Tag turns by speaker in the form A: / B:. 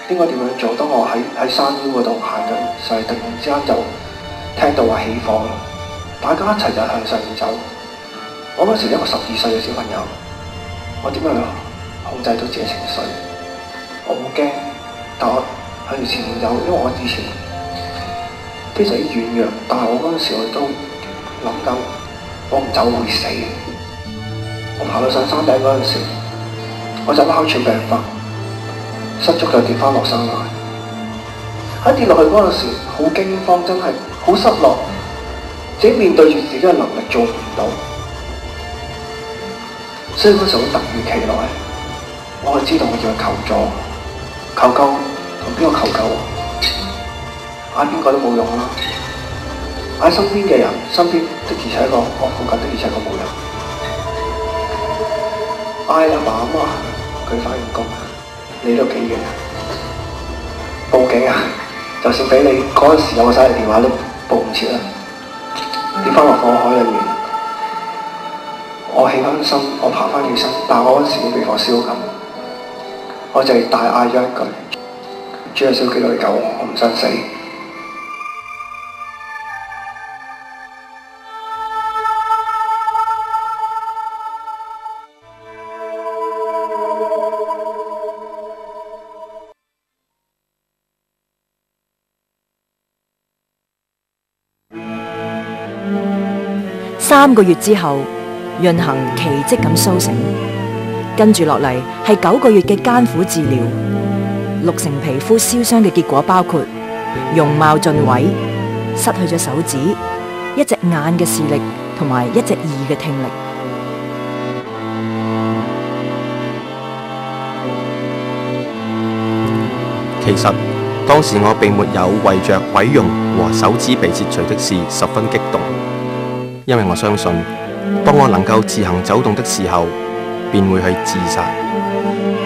A: 應該點樣做？當我喺山腰嗰度行緊上去，突然之間就聽到話起火啦！大家一齊就向上面走。我嗰時一個12歲嘅小朋友，我點樣去控制到自己情緒？我好驚，但我向住前面走，因為我以前非常之軟弱，但係我嗰陣時我都諗緊，我唔走會死。我爬到上山頂嗰陣時，我就哮喘病發，失足就跌翻落山崖。喺跌落去嗰陣時，好驚慌，真係好失落，自己面對住自己嘅能力做唔到，所以嗰時候突如其來，我係知道我要去求助，求救同邊個求救？嗌邊個都冇用啦，嗌身邊嘅人，身邊的而且確我附近的而且確冇人，嗌阿爸阿媽，佢返完工，你都幾遠啊？報警啊！就算俾你嗰陣時有個手提電話都報唔切啦，跌翻落火海裏面，我起翻身，我爬翻起身，但係我嗰陣時已經被火燒緊，我就係大嗌咗一句：主耶穌基督嚟救我，我唔想死。
B: 3個月之後，潤恒奇蹟咁甦醒，跟住落嚟係9個月嘅艱苦治療。6成皮膚燒傷嘅結果包括容貌盡毀、失去咗手指、1隻眼嘅視力同埋1隻耳嘅聽力。
C: 其實當時我並沒有為着毀容和手指被切除的事十分激動，因為我相信，當我能夠自行走動的時候，便會去自殺。